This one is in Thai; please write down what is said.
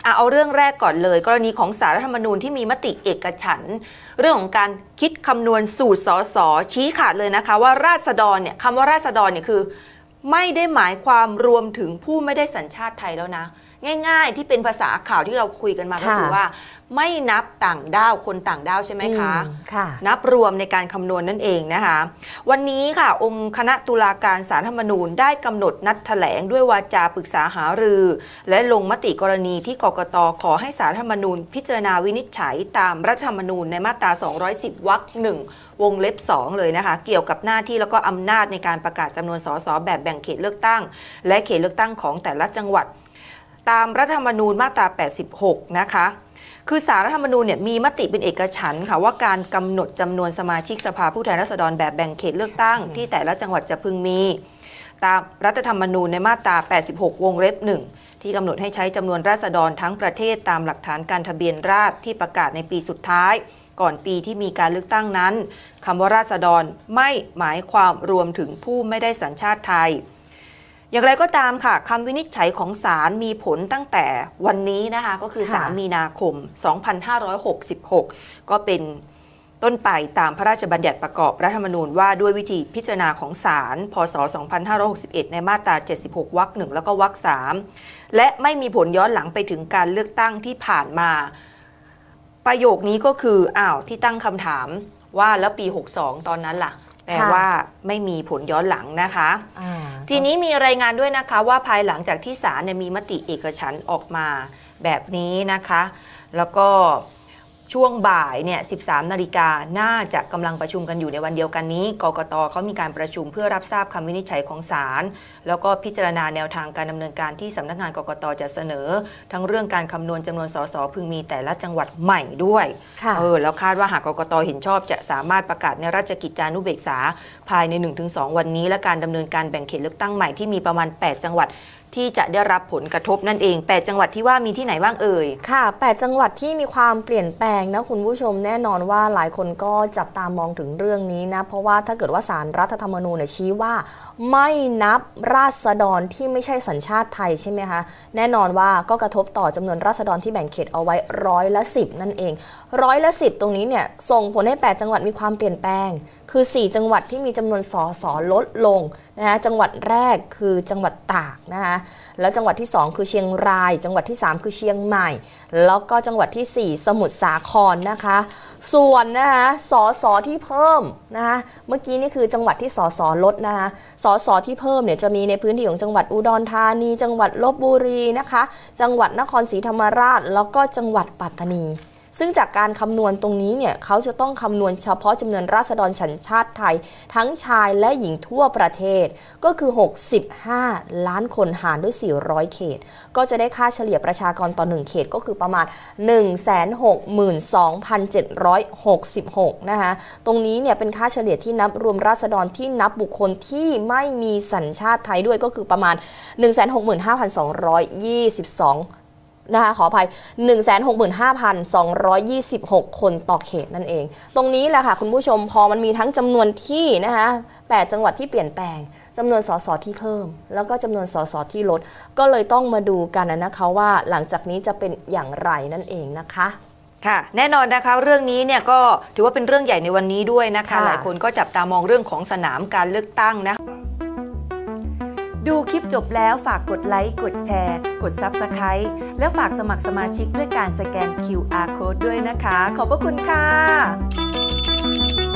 เอาเรื่องแรกก่อนเลยกรณีของศาลรัฐธรรมนูญที่มีมติเอกฉันท์เรื่องของการคิดคำนวณสูตรสสชี้ขาดเลยนะคะว่าราษฎรเนี่ยคำว่าราษฎรเนี่ยคือไม่ได้หมายความรวมถึงผู้ไม่ได้สัญชาติไทยแล้วนะง่ายๆที่เป็นภาษาข่าวที่เราคุยกันมาก็คือว่าไม่นับต่างด้าวคนต่างด้าวใช่ไหมคะนับรวมในการคำนวณนั่นเองนะคะวันนี้ค่ะองค์คณะตุลาการศาลรัฐธรรมนูญได้กำหนดนัดแถลงด้วยวาจาปรึกษาหารือและลงมติกรณีที่กกต.ขอให้ศาลรัฐธรรมนูญพิจารณาวินิจฉัยตามรัฐธรรมนูญในมาตรา210 วรรค 1 วงเล็บ 2เลยนะคะเกี่ยวกับหน้าที่แล้วก็อำนาจในการประกาศจำนวนสสแบบแบ่งเขตเลือกตั้งและเขตเลือกตั้งของแต่ละจังหวัดตามรัฐธรรมนูญมาตรา86นะคะคือศาลรัฐธรรมนูญเนี่ยมีมติเป็นเอกฉันท์ค่ะว่าการกำหนดจำนวนสมาชิกสภาผู้แทนราษฎรแบบแบ่งเขตเลือกตั้งที่แต่ละจังหวัดจะพึงมีตามรัฐธรรมนูญในมาตรา86 วงเล็บ 1ที่กำหนดให้ใช้จำนวนราษฎรทั้งประเทศตามหลักฐานการทะเบียนราษฎรที่ประกาศในปีสุดท้ายก่อนปีที่มีการเลือกตั้งนั้นคำว่าราษฎรไม่หมายความรวมถึงผู้ไม่ได้สัญชาติไทยอย่างไรก็ตามค่ะคำวินิจฉัยของศาลมีผลตั้งแต่วันนี้นะคะก็คือ3 มีนาคม 2566 ก็เป็นต้นไปตามพระราชบัญญัติประกอบรัฐธรรมนูญว่าด้วยวิธีพิจารณาของศาลพ.ศ. 2561 ในมาตรา76 วรรค 1แล้วก็วรรค 3และไม่มีผลย้อนหลังไปถึงการเลือกตั้งที่ผ่านมาประโยคนี้ก็คือที่ตั้งคำถามว่าแล้วปี62ตอนนั้นล่ะแปลว่าไม่มีผลย้อนหลังนะคะทีนี้มีรายงานด้วยนะคะว่าภายหลังจากที่ศาลมีมติเอกฉันท์ออกมาแบบนี้นะคะแล้วก็ช่วงบ่ายเนี่ย 13 นาฬิกาน่าจะกำลังประชุมกันอยู่ในวันเดียวกันนี้กกต.เขามีการประชุมเพื่อรับทราบคำวินิจฉัยของศาลแล้วก็พิจารณาแนวทางการดำเนินการที่สำนักงานกกต.จะเสนอทั้งเรื่องการคำนวณจำนวนสสพึงมีแต่ละจังหวัดใหม่ด้วยแล้วคาดว่าหากกกต.เห็นชอบจะสามารถประกาศในราชกิจจานุเบกษาภายใน 1-2 วันนี้และการดำเนินการแบ่งเขตเลือกตั้งใหม่ที่มีประมาณ8 จังหวัดที่จะได้รับผลกระทบนั่นเอง8 จังหวัดที่ว่ามีที่ไหนบ้างเอ่ยค่ะ8 จังหวัดที่มีความเปลี่ยนแปลงนะคุณผู้ชมแน่นอนว่าหลายคนก็จับตามองถึงเรื่องนี้นะเพราะว่าถ้าเกิดว่าศาลรัฐธรรมนูญชี้ว่าไม่นับราษฎรที่ไม่ใช่สัญชาติไทยใช่ไหมคะแน่นอนว่าก็กระทบต่อจำนวนราษฎรที่แบ่งเขตเอาไว้10%นั่นเอง10%ตรงนี้เนี่ยส่งผลให้8 จังหวัดมีความเปลี่ยนแปลงคือ4 จังหวัดที่มีจำนวนสสลดลงนะคะจังหวัดแรกคือจังหวัดตากนะคะแล้วจังหวัดที่2คือเชียงรายจังหวัดที่3คือเชียงใหม่แล้วก็จังหวัดที่4สมุทรสาครนะคะส่วนนะคะสสที่เพิ่มนะคะเมื่อกี้นี่คือจังหวัดที่สสลดนะคะสสที่เพิ่มเนี่ยจะมีในพื้นที่ของจังหวัดอุดรธานีจังหวัดลพบุรีนะคะจังหวัดนครศรีธรรมราชแล้วก็จังหวัดปัตตานีซึ่งจากการคำนวณตรงนี้เนี่ยเขาจะต้องคำนวณเฉพาะจำนวนราษฎรสัญชาติไทยทั้งชายและหญิงทั่วประเทศก็คือ65 ล้านคนหารด้วย400 เขตก็จะได้ค่าเฉลี่ยประชากรต่อ1เขตก็คือประมาณ 162,766 นะคะตรงนี้เนี่ยเป็นค่าเฉลี่ยที่นับรวมราษฎรที่นับบุคคลที่ไม่มีสัญชาติไทยด้วยก็คือประมาณ 165,222นะคะขออภัย 165,226 คนต่อเขตนั่นเองตรงนี้แหละค่ะคุณผู้ชมพอมันมีทั้งจำนวนที่นะคะ8 จังหวัดที่เปลี่ยนแปลงจำนวนสสที่เพิ่มแล้วก็จำนวนสสที่ลดก็เลยต้องมาดูกันนะคะว่าหลังจากนี้จะเป็นอย่างไรนั่นเองนะคะค่ะแน่นอนนะคะเรื่องนี้เนี่ยก็ถือว่าเป็นเรื่องใหญ่ในวันนี้ด้วยนะคะหลายคนก็จับตามองเรื่องของสนามการเลือกตั้งนะดูคลิปจบแล้วฝากกดไลค์กดแชร์กด Subscribe และฝากสมัครสมาชิกด้วยการสแกน QR Code ด้วยนะคะขอบพระคุณค่ะ